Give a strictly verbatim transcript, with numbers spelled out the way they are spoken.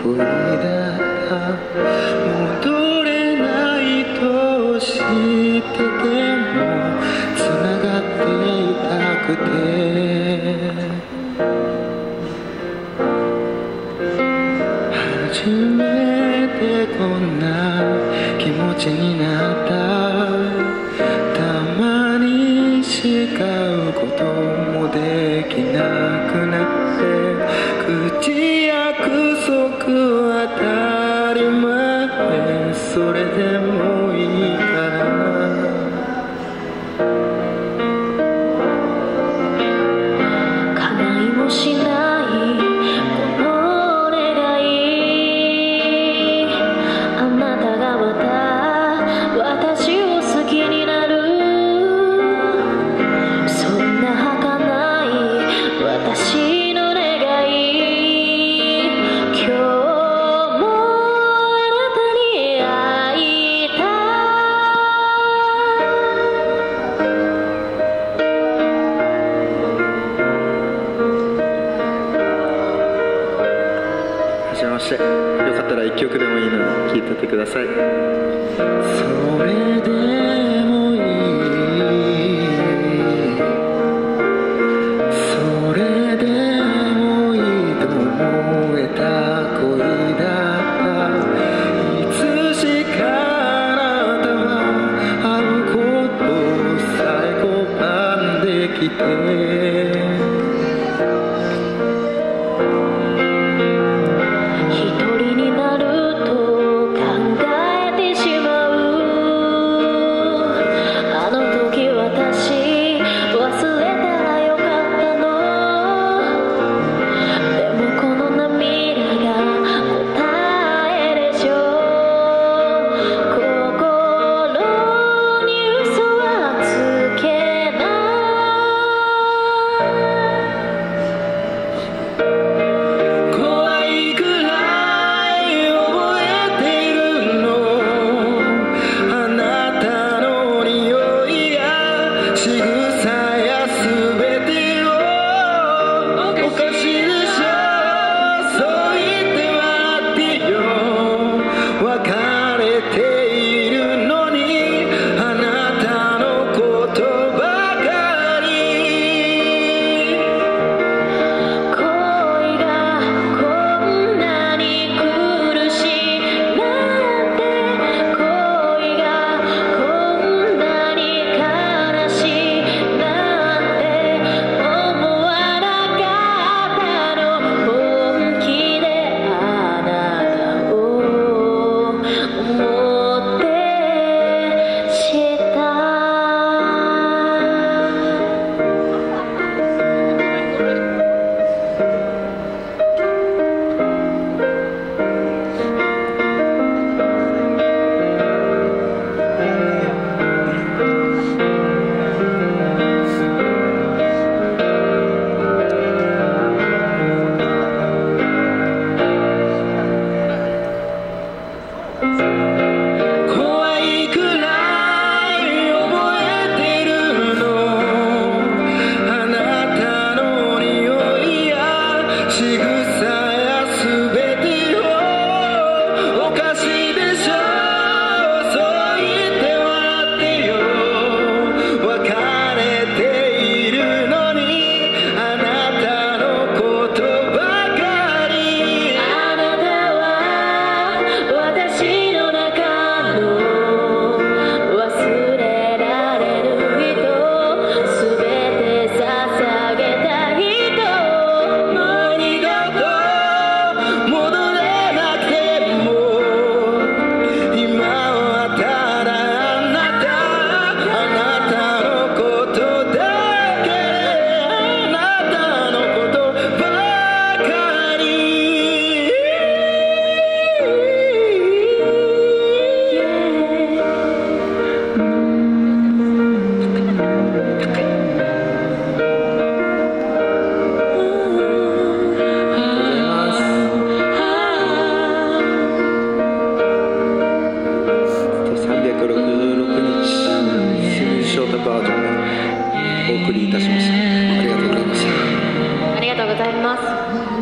恋だった戻れないと知っててもつながっていたくて初めてこんな気持ちになったたまにしか会うこともできなくなって口約束当たり前それでもいいから叶いもしないこの願いあなたがまた私を好きになるそんな儚い私の願い今日もあなたに会いたはじめまして。よかったら一曲でもいいので聴いててください。それでもいいそれでもいいと思えた恋だったいつしかあなたは会うことさえ拒んできてありがとうございます。